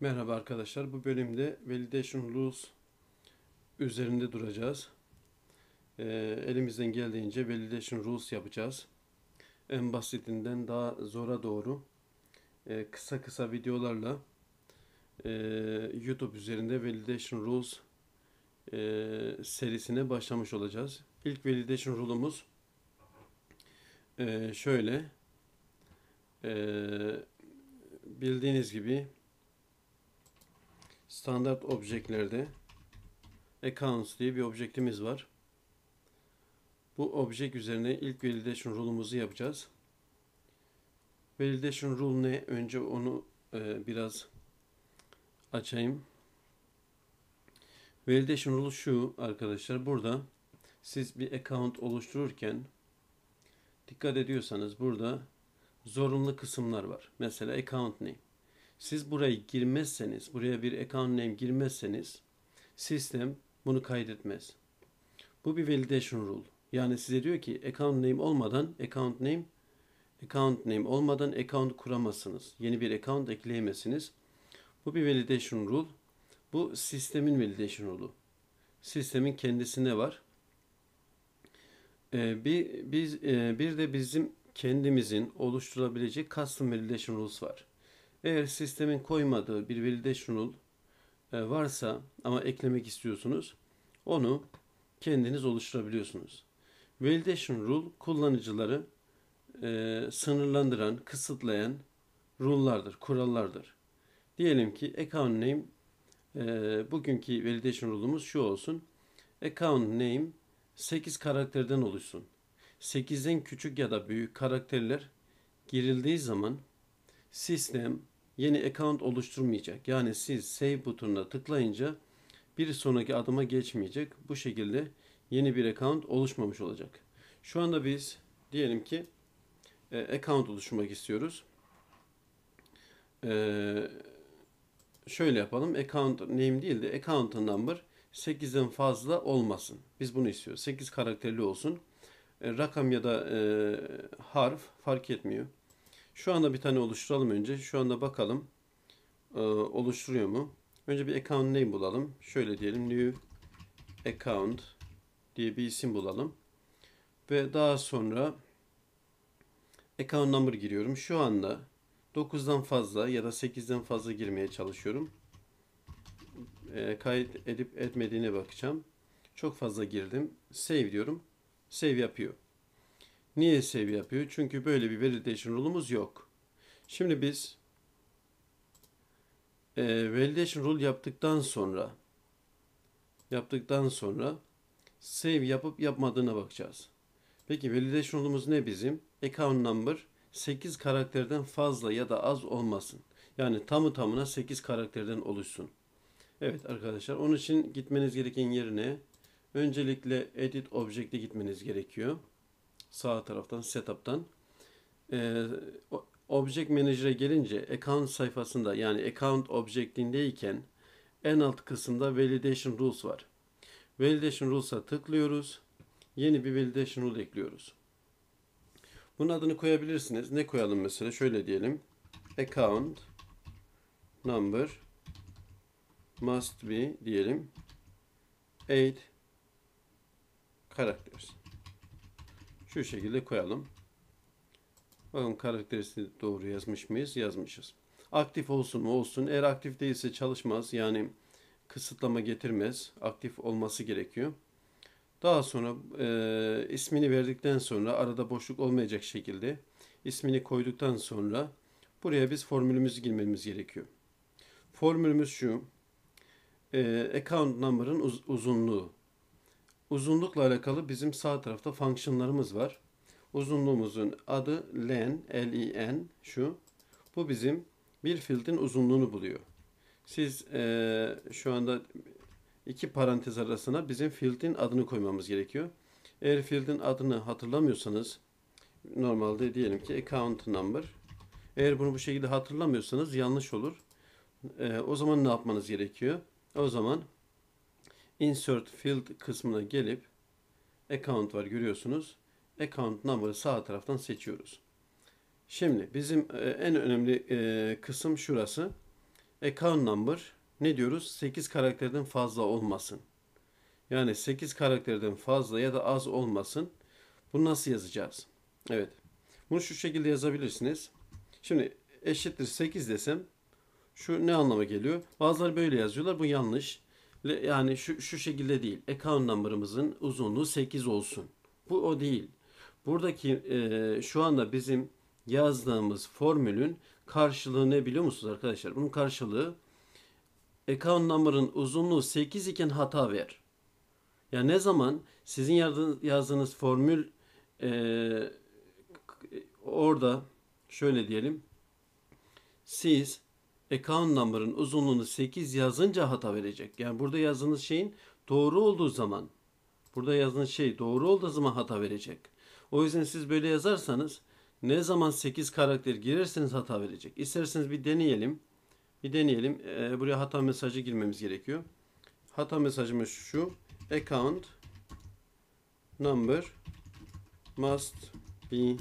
Merhaba arkadaşlar. Bu bölümde Validation Rules üzerinde duracağız. Elimizden geldiğince Validation Rules yapacağız. En basitinden daha zora doğru kısa kısa videolarla YouTube üzerinde Validation Rules serisine başlamış olacağız. İlk Validation Rule'umuz şöyle. Bildiğiniz gibi standart objeklerde accounts diye bir objektimiz var. Bu object üzerine ilk validation rule'umuzu yapacağız. Validation rule ne? Önce onu biraz açayım. Validation rule şu arkadaşlar. Burada siz bir account oluştururken dikkat ediyorsanız burada zorunlu kısımlar var. Mesela account name. Siz burayı girmezseniz, buraya bir account name girmezseniz sistem bunu kaydetmez. Bu bir validation rule. Yani size diyor ki account name olmadan account kuramazsınız. Yeni bir account ekleyemezsiniz. Bu bir validation rule. Bu sistemin validation rule'u. Sistemin kendisinde var. Bir de bizim kendimizin oluşturabilecek custom validation rules var. Eğer sistemin koymadığı bir validation rule varsa ama eklemek istiyorsunuz, onu kendiniz oluşturabiliyorsunuz. Validation rule kullanıcıları sınırlandıran, kısıtlayan rule'lardır, kurallardır. Diyelim ki account name, bugünkü validation rule'umuz şu olsun. Account name 8 karakterden oluşsun. 8'den küçük ya da büyük karakterler girildiği zaman sistem yeni account oluşturmayacak. Yani siz save butonuna tıklayınca bir sonraki adıma geçmeyecek. Bu şekilde yeni bir account oluşmamış olacak. Şu anda biz diyelim ki account oluşturmak istiyoruz. Şöyle yapalım. Account name değil de account number 8'den fazla olmasın. Biz bunu istiyoruz. 8 karakterli olsun. Rakam ya da harf fark etmiyor. Şu anda bir tane oluşturalım önce. Şu anda bakalım oluşturuyor mu? Önce bir account name bulalım. Şöyle diyelim, new account diye bir isim bulalım. Ve daha sonra account number giriyorum. Şu anda 9'dan fazla ya da 8'den fazla girmeye çalışıyorum. Kayıt edip etmediğine bakacağım. Çok fazla girdim. Save diyorum. Save yapıyor. Niye save yapıyor? Çünkü böyle bir validation rule'umuz yok. Şimdi biz validation rule yaptıktan sonra save yapıp yapmadığına bakacağız. Peki validation rule'umuz ne bizim? Account number 8 karakterden fazla ya da az olmasın. Yani tamı tamına 8 karakterden oluşsun. Evet arkadaşlar, onun için gitmeniz gereken yerine öncelikle Edit Object'e gitmeniz gerekiyor. Sağ taraftan Setup'tan. Object Manager'a gelince Account sayfasında, yani Account Object'indeyken en alt kısımda Validation Rules var. Validation Rules'a tıklıyoruz. Yeni bir Validation Rule ekliyoruz. Bunun adını koyabilirsiniz. Ne koyalım mesela? Şöyle diyelim. Account number must be diyelim 8 characters. Şu şekilde koyalım. Bakın karakterisini doğru yazmış mıyız? Yazmışız. Aktif olsun mu? Olsun. Eğer aktif değilse çalışmaz. Yani kısıtlama getirmez. Aktif olması gerekiyor. Daha sonra ismini verdikten sonra arada boşluk olmayacak şekilde ismini koyduktan sonra buraya biz formülümüzü girmemiz gerekiyor. Formülümüz şu. Account number'ın uzunluğu. Uzunlukla alakalı bizim sağ tarafta fonksiyonlarımız var. Uzunluğumuzun adı len, L-E-N şu. Bu bizim bir field'in uzunluğunu buluyor. Siz şu anda iki parantez arasına bizim field'in adını koymamız gerekiyor. Eğer field'in adını hatırlamıyorsanız, normalde diyelim ki account number. Eğer bunu bu şekilde hatırlamıyorsanız yanlış olur. O zaman ne yapmanız gerekiyor? O zaman insert field kısmına gelip account var, görüyorsunuz. Account number'ı sağ taraftan seçiyoruz. Şimdi bizim en önemli kısım şurası. Account number ne diyoruz? 8 karakterden fazla olmasın. Yani 8 karakterden fazla ya da az olmasın. Bunu nasıl yazacağız? Evet. Bunu şu şekilde yazabilirsiniz. Şimdi eşittir 8 desem şu ne anlama geliyor? Bazıları böyle yazıyorlar. Bu yanlış. Yani şu şekilde değil. Account number'ımızın uzunluğu 8 olsun. Bu o değil. Buradaki şu anda bizim yazdığımız formülün karşılığı ne biliyor musunuz arkadaşlar? Bunun karşılığı account number'ın uzunluğu 8 iken hata ver. Yani ne zaman sizin yazdığınız formül e, orada şöyle diyelim. Siz account number'ın uzunluğunu 8 yazınca hata verecek. Yani burada yazdığınız şeyin doğru olduğu zaman, burada yazdığınız şey doğru olduğu zaman hata verecek. O yüzden siz böyle yazarsanız ne zaman 8 karakter girerseniz hata verecek. İsterseniz bir deneyelim. Bir deneyelim. Buraya hata mesajı girmemiz gerekiyor. Hata mesajımız şu. Account number must be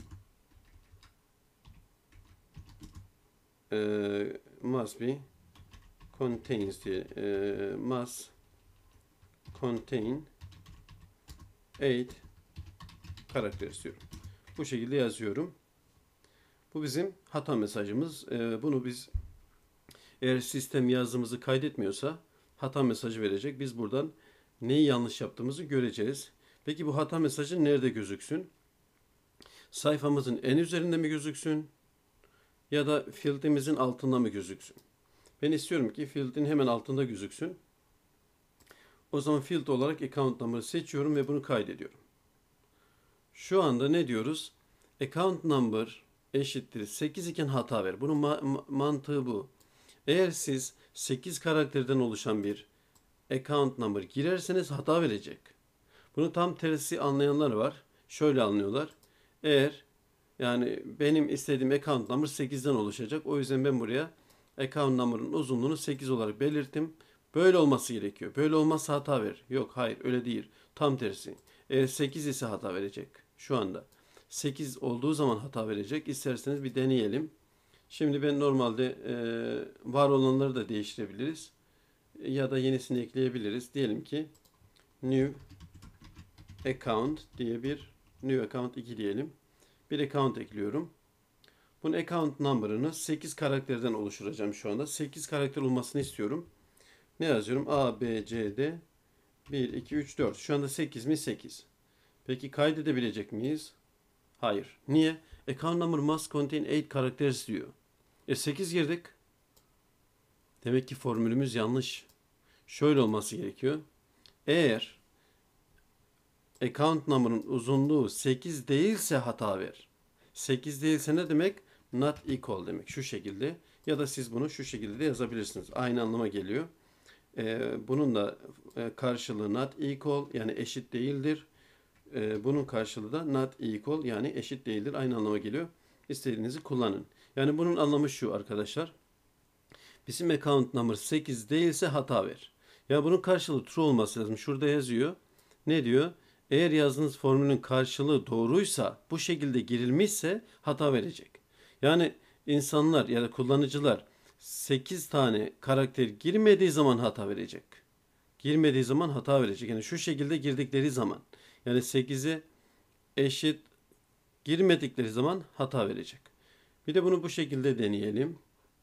contains diye must contain 8 karakter istiyorum. Bu şekilde yazıyorum. Bu bizim hata mesajımız. Bunu biz eğer sistem yazdığımızı kaydetmiyorsa hata mesajı verecek. Biz buradan neyi yanlış yaptığımızı göreceğiz. Peki bu hata mesajı nerede gözüksün? Sayfamızın en üzerinde mi gözüksün? Ya da field'imizin altında mı gözüksün? Ben istiyorum ki field'in hemen altında gözüksün. O zaman field olarak account number'ı seçiyorum ve bunu kaydediyorum. Şu anda ne diyoruz? Account number eşittir 8 iken hata ver. Bunun mantığı bu. Eğer siz 8 karakterden oluşan bir account number girerseniz hata verecek. Bunu tam tersi anlayanlar var. Şöyle anlıyorlar. Eğer yani benim istediğim account number 8'den oluşacak. O yüzden ben buraya account number'ın uzunluğunu 8 olarak belirttim. Böyle olması gerekiyor. Böyle olmazsa hata verir. Yok, hayır, öyle değil. Tam tersi. Eğer 8 ise hata verecek. Şu anda 8 olduğu zaman hata verecek. İsterseniz bir deneyelim. Şimdi ben normalde var olanları da değiştirebiliriz. Ya da yenisini ekleyebiliriz. Diyelim ki new account diye bir new account 2 diyelim. Bir account ekliyorum. Bunun account number'ını 8 karakterden oluşturacağım şu anda. 8 karakter olmasını istiyorum. Ne yazıyorum? A, B, C, D 1, 2, 3, 4. Şu anda 8 mi? 8. Peki kaydedebilecek miyiz? Hayır. Niye? Account number must contain 8 characters diyor. 8 girdik. Demek ki formülümüz yanlış. Şöyle olması gerekiyor. Eğer account number'ın uzunluğu 8 değilse hata ver. 8 değilse ne demek? Not equal demek. Şu şekilde. Ya da siz bunu şu şekilde de yazabilirsiniz. Aynı anlama geliyor. Bunun da karşılığı not equal yani eşit değildir. Bunun karşılığı da not equal yani eşit değildir. Aynı anlama geliyor. İstediğinizi kullanın. Yani bunun anlamı şu arkadaşlar. Bizim account number 8 değilse hata ver. Ya bunun karşılığı true olması lazım. Şurada yazıyor. Ne diyor? Eğer yazdığınız formülün karşılığı doğruysa, bu şekilde girilmişse hata verecek. Yani insanlar ya da kullanıcılar 8 tane karakter girmediği zaman hata verecek. Girmediği zaman hata verecek. Yani şu şekilde girdikleri zaman. Yani 8'e eşit girmedikleri zaman hata verecek. Bir de bunu bu şekilde deneyelim.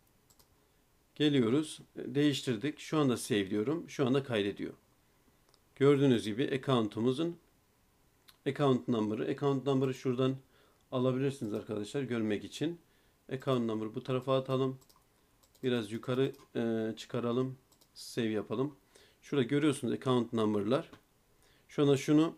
Geliyoruz. Değiştirdik. Şu anda save diyorum. Şu anda kaydediyor. Gördüğünüz gibi account'umuzun account number'ı şuradan alabilirsiniz arkadaşlar görmek için. Account number bu tarafa atalım. Biraz yukarı çıkaralım. Save yapalım. Şurada görüyorsunuz account number'lar. Şu anda şunu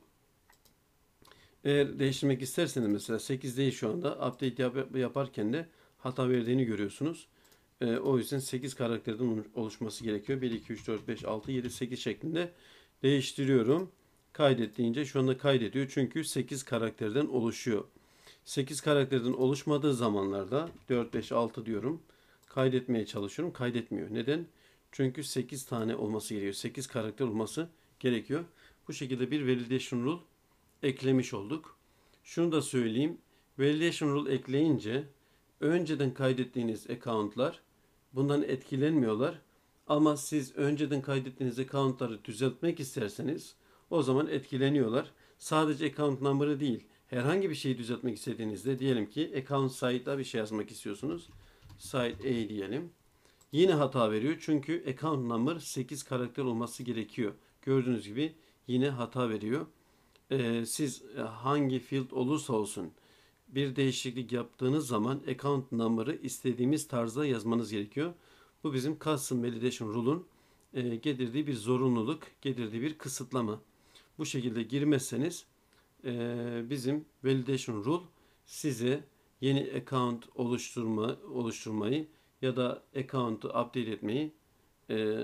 eğer değiştirmek isterseniz mesela 8 değil şu anda update yaparken de hata verdiğini görüyorsunuz. O yüzden 8 karakterden oluşması gerekiyor. 1, 2, 3, 4, 5, 6, 7, 8 şeklinde değiştiriyorum. Kaydet deyince şu anda kaydediyor. Çünkü 8 karakterden oluşuyor. 8 karakterden oluşmadığı zamanlarda 4, 5, 6 diyorum. Kaydetmeye çalışıyorum. Kaydetmiyor. Neden? Çünkü 8 tane olması gerekiyor. 8 karakter olması gerekiyor. Bu şekilde bir validation rule eklemiş olduk. Şunu da söyleyeyim. Validation rule ekleyince önceden kaydettiğiniz account'lar bundan etkilenmiyorlar. Ama siz önceden kaydettiğiniz account'ları düzeltmek isterseniz o zaman etkileniyorlar. Sadece account number'ı değil, herhangi bir şeyi düzeltmek istediğinizde, diyelim ki account side'a bir şey yazmak istiyorsunuz. Side A diyelim. Yine hata veriyor çünkü account number 8 karakter olması gerekiyor. Gördüğünüz gibi yine hata veriyor. Siz hangi field olursa olsun bir değişiklik yaptığınız zaman account number'ı istediğimiz tarzda yazmanız gerekiyor. Bu bizim Custom Validation Rule'un getirdiği bir zorunluluk, getirdiği bir kısıtlama. Bu şekilde girmezseniz bizim Validation Rule size yeni account oluşturmayı ya da account'u update etmeyi e,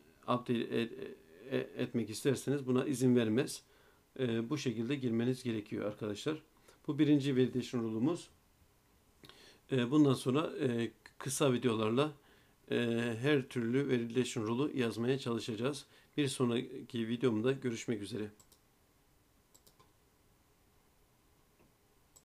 etmek isterseniz buna izin vermez. Bu şekilde girmeniz gerekiyor arkadaşlar. Bu birinci validation rule'umuz. Bundan sonra kısa videolarla her türlü validation rule'u yazmaya çalışacağız. Bir sonraki videomda görüşmek üzere.